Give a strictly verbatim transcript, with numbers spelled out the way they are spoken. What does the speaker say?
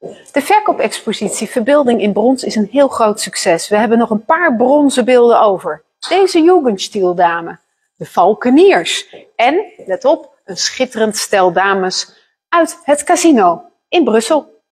De verkoopexpositie Verbeelding in brons is een heel groot succes. We hebben nog een paar bronzen beelden over. Deze Jugendstil-dame, de Valkeniers en, let op, een schitterend stel dames uit het casino in Brussel.